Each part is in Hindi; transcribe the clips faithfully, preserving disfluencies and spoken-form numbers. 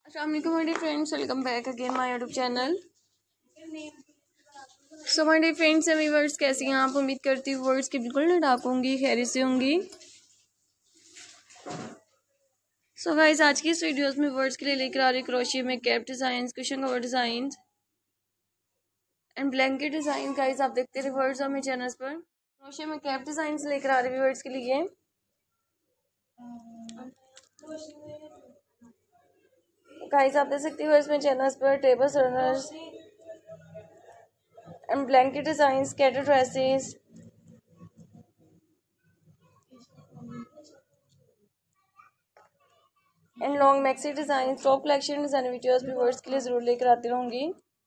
अस्सलाम वालेकुम my dear friends, welcome back again my YouTube channel. So my dear friends and viewers, कैसी हैं आप? उम्मीद करती हूँ वर्ड्स की बिल्कुल ना डाक होंगी, खैरियत से होंगी। सो गाइस, आज की इस वीडियोस में वर्ड्स के लिए लेकर आ रही क्रोशिया में cap design, cushion cover design and blanket design. Guys आप देखते रहे वर्ड्स और मेरे चैनल्स पर। क्रोशिया में कैप डिजाइन लेकर आ रही वर्ड्स के लिए। गाइस आप देख सकते हो इसमें चैनल्स पर tables runners and blanket designs, skater dresses, and long maxi designs, top collection design videos भी वर्ड्स के लिए जरूर लेकर आती रहूंगी।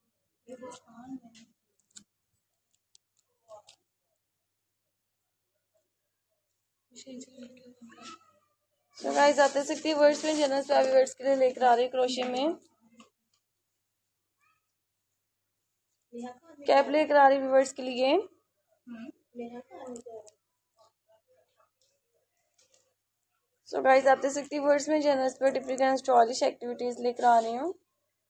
so गाइस आप देख सकते हैं वर्ड्स में चैनल्स पे अभी वर्ड्स के लिए लेकर आ रही क्रोशिया में कैप लेकर आ रही वर्ड्स के लिए। सो गाइस आप देख सकती हैं वर्ड्स में चैनल्स पर डिफरेंट स्टाइलिश एक्टिविटीज लेकर आ रही हूँ।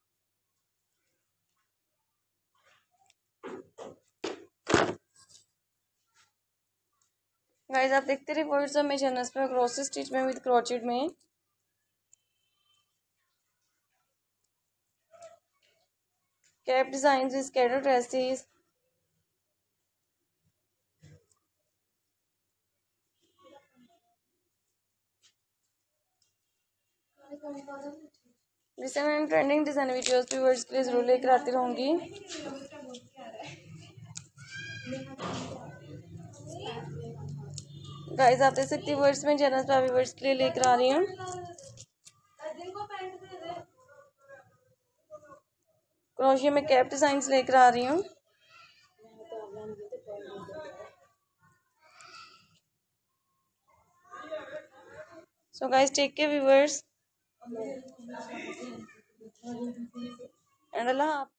गाइस आप देखते रहे वर्ड्स में चैनल्स पर क्रोशे स्टिच में विद क्रोचेट में cap design, skater dresses, recent and trending design videos भी वर्ड्स के लिए जरूर लेकर आती रहूंगी। गाइस आप देख सकती हैं वर्ड्स में चैनल्स पे अभी वर्ड्स के लिए लेकर आ रही हूँ। क्रोशिया में कैप डिजाइंस लेकर आ रही हूँ। So guys take care viewers and Allah.